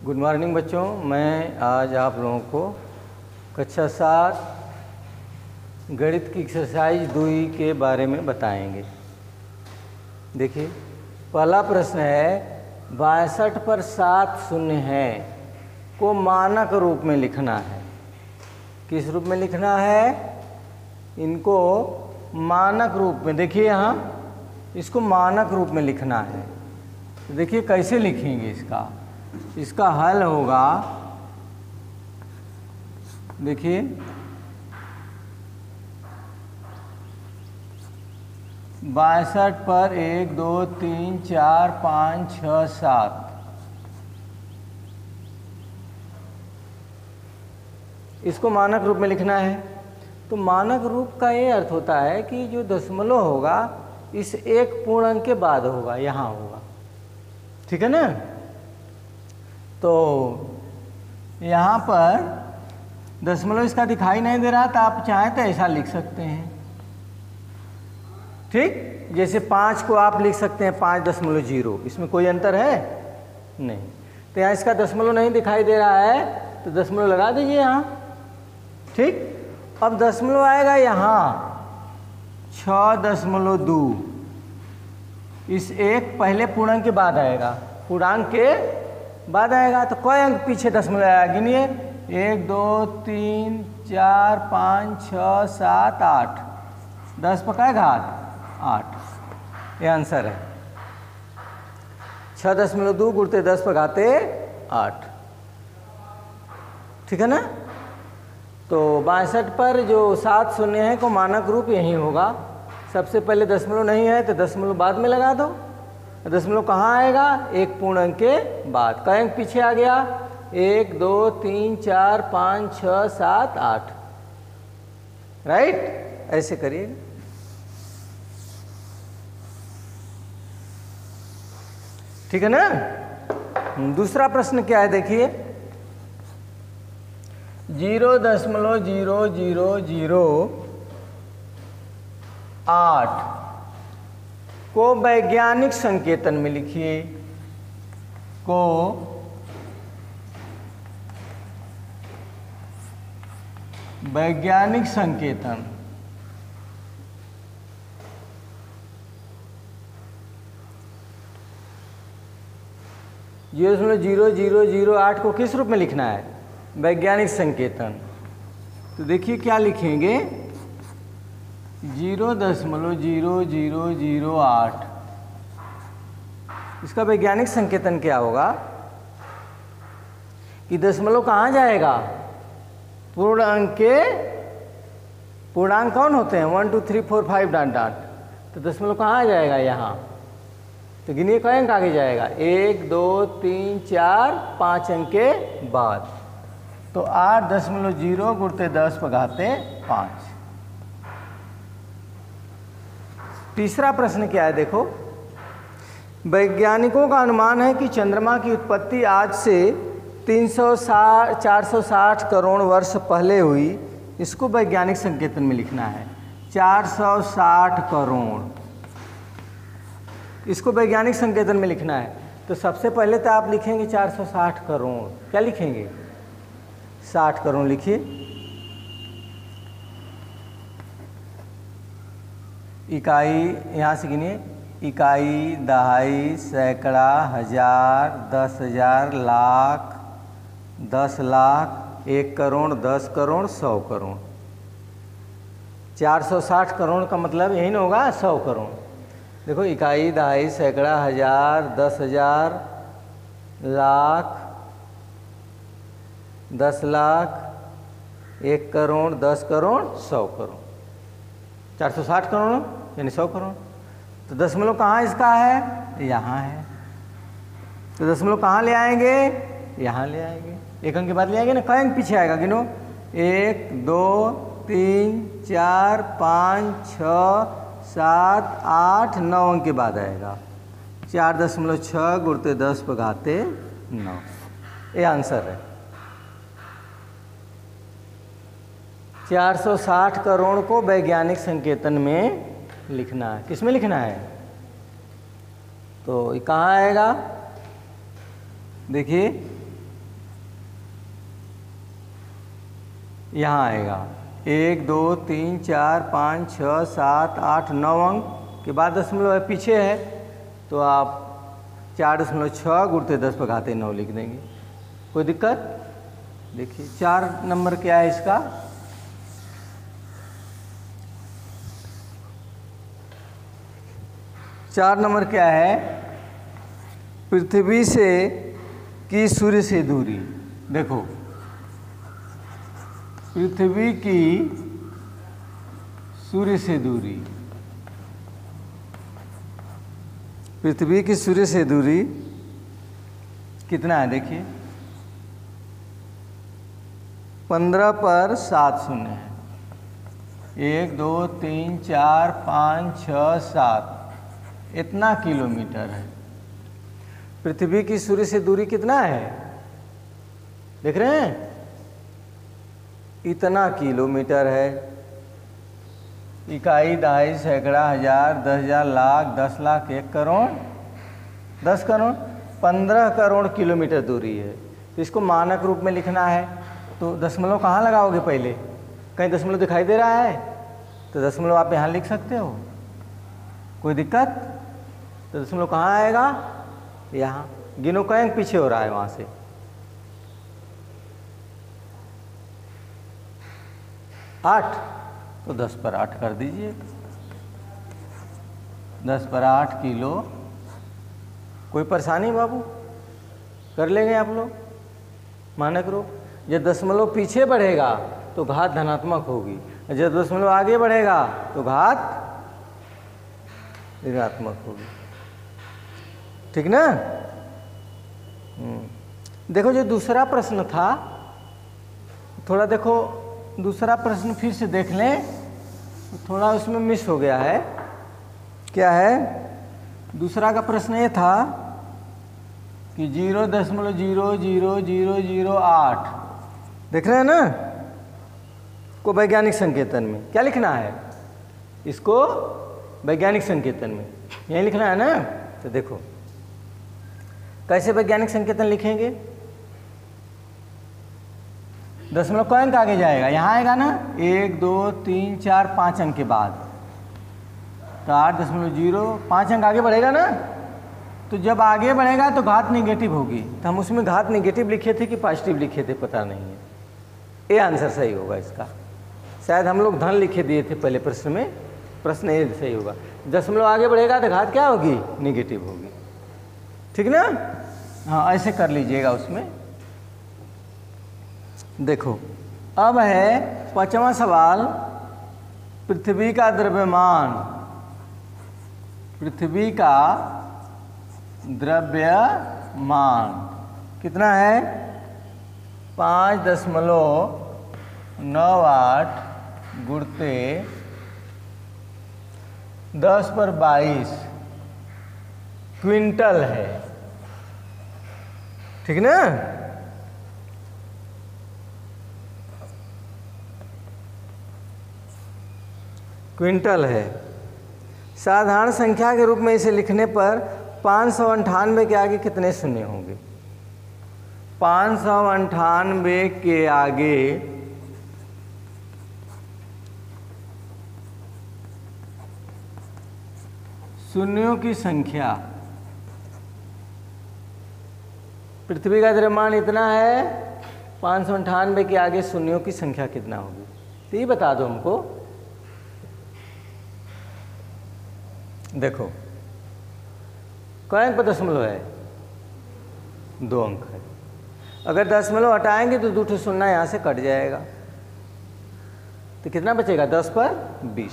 Good morning बच्चों। मैं आज आप लोगों को कक्षा 7 गणित की एक्सरसाइज 2 के बारे में बताएंगे। देखिए, पहला प्रश्न है 62 पर 7 शून्य है को मानक रूप में लिखना है। किस रूप में लिखना है? इनको मानक रूप में। देखिए यहाँ इसको मानक रूप में लिखना है। तो देखिए कैसे लिखेंगे इसका हल होगा। देखिए 62 पर 1 2 3 4 5 6 7 इसको मानक रूप में लिखना है। तो मानक रूप का ये अर्थ होता है कि जो दशमलव होगा इस एक पूर्णांक के बाद होगा, यहाँ होगा। ठीक है ना? तो यहाँ पर दशमलव इसका दिखाई नहीं दे रहा, तो आप चाहें तो ऐसा लिख सकते हैं। ठीक, जैसे 5 को आप लिख सकते हैं 5.0, इसमें कोई अंतर है नहीं। तो यहाँ इसका दशमलव नहीं दिखाई दे रहा है तो दशमलव लगा दीजिए यहाँ। ठीक, अब दशमलव आएगा यहाँ 6.2। इस एक पहले पूर्णांक के बाद आएगा, पूर्णांक के बाद आएगा। तो कोई अंक पीछे दशमलव आएगा, गिनिए 1 2 3 4 5 6 7 8 10 पका घात 8। ये आंसर है। 6.2 गुणते 10 पकाते 8। ठीक है ना? तो 62 पर जो 7 शून्य है को मानक रूप यही होगा। सबसे पहले दशमलव नहीं है तो दशमलव बाद में लगा दो। दशमलव कहाँ आएगा? एक पूर्णांक के बाद। कई अंक पीछे आ गया? 1 2 3 4 5 6 7 8। राइट? ऐसे करिए। ठीक है ना? दूसरा प्रश्न क्या है? देखिए 0.0008 को वैज्ञानिक संकेतन में लिखिए। को वैज्ञानिक संकेतन। जीरो 0.0008 को किस रूप में लिखना है? वैज्ञानिक संकेतन। तो देखिए क्या लिखेंगे, 0.0008 इसका वैज्ञानिक संकेतन क्या होगा कि दशमलव कहाँ जाएगा? पूर्णांक के पूर्णांक कौन होते हैं? 1 2 3 4 5 डॉट डॉट। तो दशमलव कहाँ जाएगा? यहाँ। तो गिनिए कई अंक आगे जाएगा? 1 2 3 4 5 अंक के बाद। तो 8.0 गुणते 10 पघाते 5। तीसरा प्रश्न क्या है? देखो, वैज्ञानिकों का अनुमान है कि चंद्रमा की उत्पत्ति आज से 460 करोड़ वर्ष पहले हुई। इसको वैज्ञानिक संकेतन में लिखना है। 460 करोड़ इसको वैज्ञानिक संकेतन में लिखना है। तो सबसे पहले तो आप लिखेंगे 460 करोड़। क्या लिखेंगे? 60 करोड़ लिखिए। इकाई यहाँ से गिनिए, इकाई, दहाई, सैकड़ा, हजार, 10,000, लाख, 10 लाख, 1 करोड़, 10 करोड़, 100 करोड़। 460 करोड़ का मतलब यही ना होगा 100 करोड़। देखो, इकाई, दहाई, सैकड़ा, हजार, 10,000, लाख, 10 लाख, 1 करोड़, 10 करोड़, 100 करोड़। 460 करोड़ यानी 100 करोड़। तो दशमलव कहाँ इसका है? यहाँ है। तो दशमलव कहाँ ले आएंगे? यहाँ ले आएंगे। एक अंक के बाद ले आएंगे ना। कई अंक पीछे आएगा? गिनो 1 2 3 4 5 6 7 8 9 अंक के बाद आएगा। 4.6 गुणते 10 पघाते 9। ये आंसर है। 460 करोड़ को वैज्ञानिक संकेतन में लिखना है। किस में लिखना है? तो ये कहाँ आएगा? देखिए यहाँ आएगा 1 2 3 4 5 6 7 8 9 अंक के बाद दशमलव है पीछे है, तो आप 4.6 गुणते 10 पर घाते 9 लिख देंगे। कोई दिक्कत? देखिए 4 नंबर क्या है इसका, चार नंबर क्या है, पृथ्वी से की सूर्य से दूरी। देखो पृथ्वी की सूर्य से दूरी, पृथ्वी की सूर्य से दूरी कितना है? देखिए 15 पर 7 शून्य है। 1 2 3 4 5 6 7 इतना किलोमीटर है। पृथ्वी की सूर्य से दूरी कितना है? देख रहे हैं? इतना किलोमीटर है। इकाई, दहाई, सैकड़ा, हजार, 10,000, लाख, 10 लाख, 1 करोड़, 10 करोड़, 15 करोड़ किलोमीटर दूरी है। तो इसको मानक रूप में लिखना है तो दशमलव कहाँ लगाओगे? पहले कहीं दशमलव दिखाई दे रहा है तो दशमलव आप यहाँ लिख सकते हो, कोई दिक्कत? तो दशमलव कहाँ आएगा? यहाँ। गिनो कई अंक पीछे हो रहा है वहाँ से, 8, तो 10 पर 8 कर दीजिए। 10 पर 8 किलो। कोई परेशानी बाबू? कर लेंगे आप लोग मानक रूप। जब दशमलव पीछे बढ़ेगा तो घात धनात्मक होगी, जब दशमलव आगे बढ़ेगा तो घात ऋणात्मक होगी। ठीक ना? देखो जो दूसरा प्रश्न था, थोड़ा देखो दूसरा प्रश्न फिर से देख लें, थोड़ा उसमें मिस हो गया है। क्या है? दूसरा का प्रश्न ये था कि 0.00008 देख रहे हैं ना, को वैज्ञानिक संकेतन में क्या लिखना है? इसको वैज्ञानिक संकेतन में यही लिखना है ना। तो देखो कैसे वैज्ञानिक संकेतन लिखेंगे? दशमलव कौन अंक आगे जाएगा? यहाँ आएगा ना, 1 2 3 4 5 अंक के बाद, तो 8.0 5 अंक आगे बढ़ेगा ना। तो जब आगे बढ़ेगा तो घात निगेटिव होगी, तो हम उसमें घात निगेटिव लिखे थे कि पॉजिटिव लिखे थे पता नहीं है। ये आंसर सही होगा इसका। शायद हम लोग धन लिखे दिए थे पहले प्रश्न में, प्रश्न ये सही होगा। दशमलव आगे बढ़ेगा तो घात क्या होगी? निगेटिव होगी। ठीक ना? हाँ ऐसे कर लीजिएगा उसमें। देखो अब है 5वां सवाल, पृथ्वी का द्रव्यमान, पृथ्वी का द्रव्यमान कितना है? 5.98 गुणते 10 पर 22 क्विंटल है। ठीक ना? क्विंटल है। साधारण संख्या के रूप में इसे लिखने पर 598 के आगे कितने शून्य होंगे? 598 के आगे शून्यों की संख्या, पृथ्वी का द्रव्यमान इतना है, 598 के आगे शून्यों की संख्या कितना होगी? तो ये बता दो हमको। देखो कै अंक पर दशमलव है? 2 अंक है। अगर दशमलव हटाएंगे तो 2 शून्य यहाँ से कट जाएगा, तो कितना बचेगा? 10 पर 20।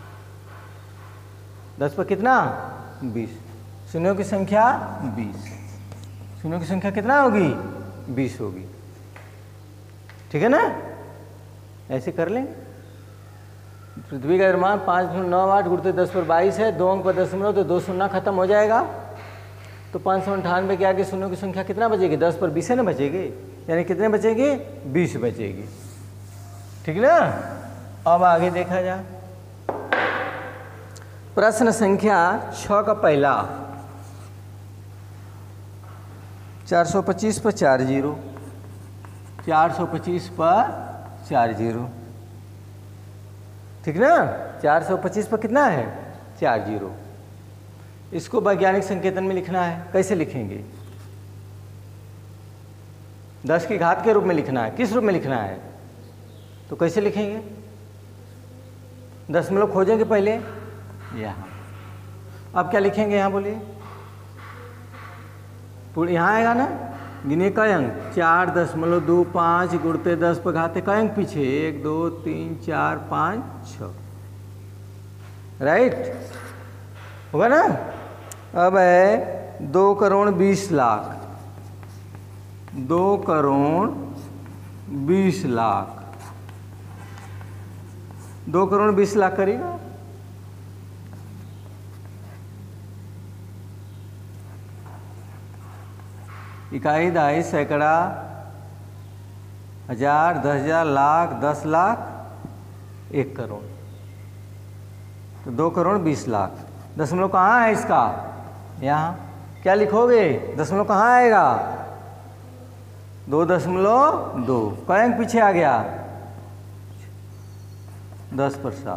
10 पर कितना? 20। शून्यों की संख्या 20। शून्यों की संख्या कितना होगी? 20 होगी। ठीक है ना? ऐसे कर लेंगे। पृथ्वी का द्रव्यमान 598 गुणते 10 पर 22 है, 2 अंक पर दशमलव, तो 2 शून्य खत्म हो जाएगा। तो 598 के आगे शून्यों की संख्या कितना बचेगी? 10 पर 20 है ना बचेगी, यानी कितने बचेगी? 20 बचेगी। ठीक ना? अब आगे देखा जाए प्रश्न संख्या 6 का पहला, 425 पर 4 जीरो, 425 पर 4 जीरो, ठीक ना। 425 पर कितना है 4 जीरो। इसको वैज्ञानिक संकेतन में लिखना है, कैसे लिखेंगे? 10 की घात के रूप में लिखना है। किस रूप में लिखना है? तो कैसे लिखेंगे? दशमलव खोजेंगे पहले यहाँ। अब क्या लिखेंगे यहाँ बोलिए? यहाँ आएगा ना, गिनिए कई अंक? 4.25 गुणते 10 पर घाते कई अंक पीछे? 1 2 3 4 5 6, राइट होगा ना। अब है 2 करोड़ 20 लाख, 2 करोड़ 20 लाख, 2 करोड़ 20 लाख करेगा। इकाई, दहाई, सैकड़ा, हजार, 10,000, लाख, 10 लाख, 1 करोड़। तो 2 करोड़ 20 लाख। दशमलव कहाँ है इसका? यहाँ। क्या लिखोगे? दशमलव कहाँ आएगा? 2.2। कई अंक पीछे आ गया? 10 पर 7,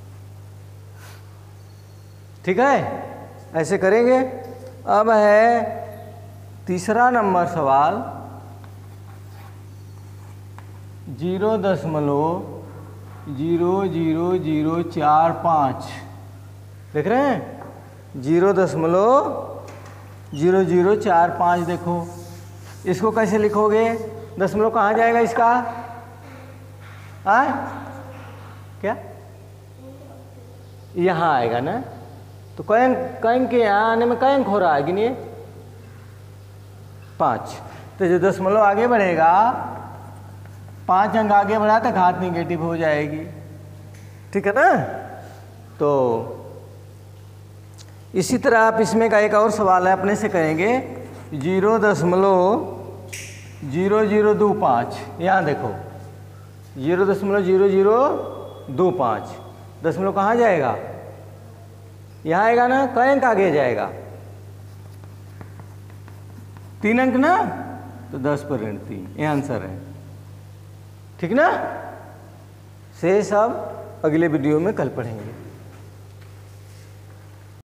ठीक है। ऐसे करेंगे। अब है तीसरा नंबर सवाल, 0.000045। देख रहे हैं? 0.0045। देखो इसको कैसे लिखोगे? दशमलव कहाँ जाएगा इसका? क्या यहाँ आएगा ना। तो कई के यहाँ आने में कई अंक हो रहा है? गिनिए 5। तो जो दशमलव आगे बढ़ेगा, 5 अंक आगे बढ़ा तो घात निगेटिव हो जाएगी, ठीक है ना। तो इसी तरह आप इसमें का एक और सवाल है, अपने से करेंगे। 0.0025। यहाँ देखो 0.0025। दशमलव कहाँ जाएगा? यहाँ आएगा ना। कई अंक आगे जाएगा? 3 अंक ना। तो 10 पर ऋण 3, ये आंसर है, ठीक ना। शेष अब अगले वीडियो में कल पढ़ेंगे।